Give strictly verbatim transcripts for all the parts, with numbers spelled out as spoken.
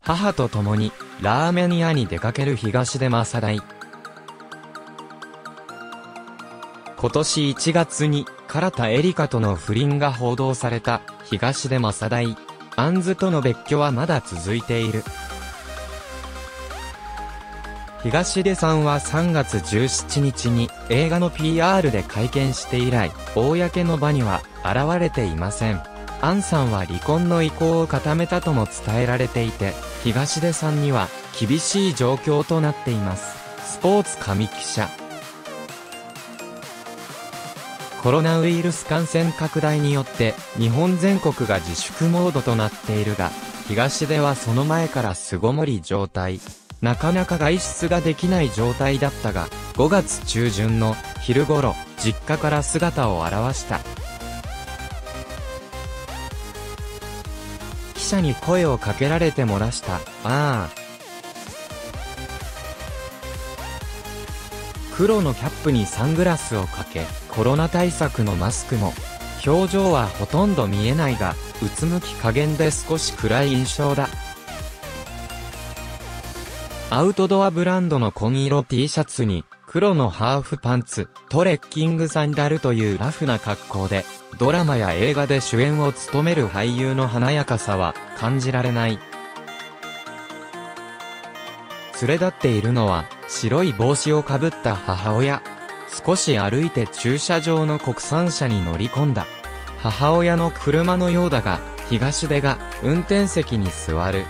母と共にラーメン屋に出かける東出正大。今年いちがつに唐田エリカとの不倫が報道された東出正大。アンズとの別居はまだ続いている。東出さんはさんがつじゅうしちにちに映画の ピーアール で会見して以来、公の場には現れていません。アンさんは離婚の意向を固めたとも伝えられていて、東出さんには厳しい状況となっています。スポーツ紙記者。コロナウイルス感染拡大によって日本全国が自粛モードとなっているが、東出はその前から巣ごもり状態。なかなか外出ができない状態だったが、ごがつちゅうじゅんの昼頃、実家から姿を現した。記者に声をかけられて漏らした。ああ。黒のキャップにサングラスをかけ、コロナ対策のマスクも。表情はほとんど見えないが、うつむき加減で少し暗い印象だ。アウトドアブランドの紺色 T シャツに、黒のハーフパンツ、トレッキングサンダルというラフな格好で、ドラマや映画で主演を務める俳優の華やかさは感じられない。連れ立っているのは、白い帽子をかぶった母親。少し歩いて駐車場の国産車に乗り込んだ。母親の車のようだが、東出が運転席に座る。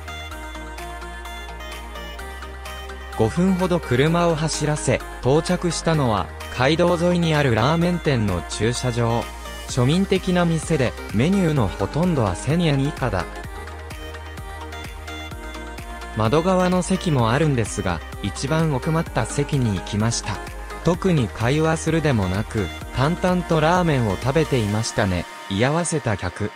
ごふんほど車を走らせ、到着したのは、街道沿いにあるラーメン店の駐車場。庶民的な店で、メニューのほとんどはせんえん以下だ。窓側の席もあるんですが、一番奥まった席に行きました。特に会話するでもなく、淡々とラーメンを食べていましたね、居合わせた客。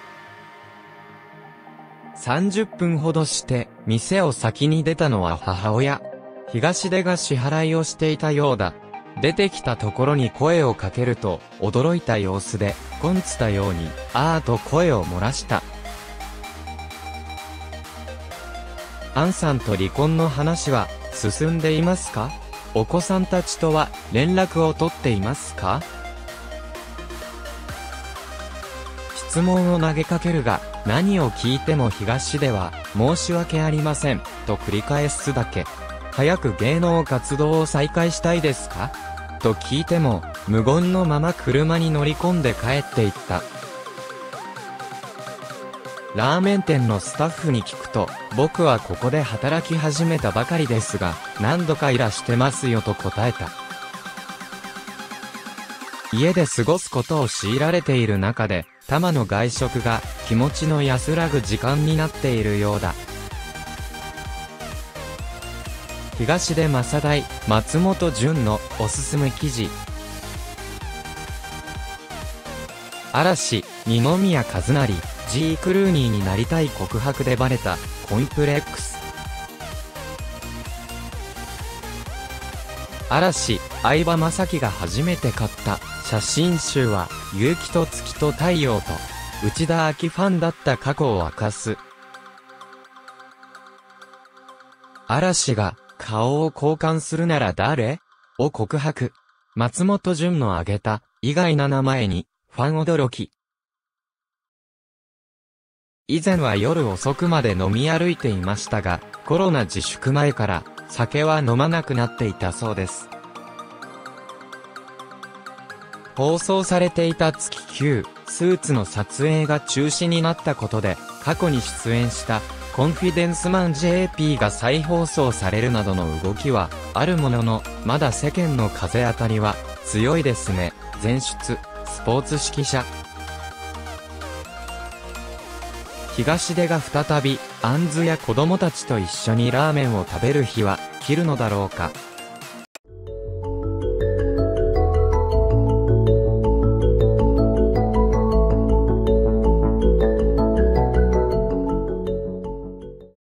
さんじゅっぷんほどして、店を先に出たのは母親。東出が支払いをしていたようだ。出てきたところに声をかけると、驚いた様子で、こんつたように、あーと声を漏らした。アンさんと離婚の話は、進んでいますか？お子さんたちとは、連絡を取っていますか？質問を投げかけるが、何を聞いても東出は、申し訳ありません、と繰り返すだけ。早く芸能活動を再開したいですか？と聞いても、無言のまま車に乗り込んで帰っていった。ラーメン店のスタッフに聞くと、僕はここで働き始めたばかりですが、何度かいらしてますよと答えた。家で過ごすことを強いられている中で、たまの外食が気持ちの安らぐ時間になっているようだ。東出正大、松本潤のおすすめ記事。嵐、二宮和也、G クルーニーになりたい告白でバレた、コンプレックス。嵐、相葉雅紀が初めて買った写真集は、夕日と月と太陽と、内田あきファンだった過去を明かす。嵐が、顔を交換するなら誰？を告白。松本潤の挙げた、意外な名前に、ファン驚き。以前は夜遅くまで飲み歩いていましたが、コロナ自粛前から、酒は飲まなくなっていたそうです。放送されていた月きゅう、スーツの撮影が中止になったことで、過去に出演した、コンフィデンスマン ジェーピー が再放送されるなどの動きは、あるものの、まだ世間の風当たりは、強いですね。前出、スポーツ指揮者。東出が再び、アンズや子供たちと一緒にラーメンを食べる日は、来るのだろうか。